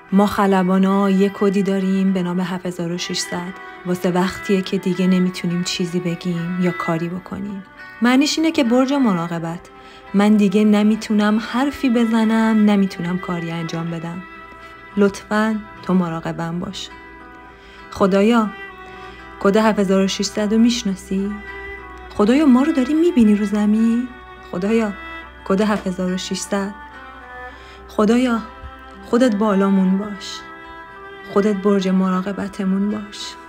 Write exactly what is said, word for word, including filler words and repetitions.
ما خلبانا یک کدی داریم به نام هفت هزار و ششصد واسه وقتیه که دیگه نمیتونیم چیزی بگیم یا کاری بکنیم. معنیش اینه که برج مراقبت، من دیگه نمیتونم حرفی بزنم، نمیتونم کاری انجام بدم. لطفاً تو مراقبم باش. خدایا کد هفت هزار و ششصد رو میشناسی؟ خدایا ما رو داری میبینی رو زمین؟ خدایا کد هفت هزار و ششصد. خدایا خودت بالامون باش، خودت برج مراقبتمون باش.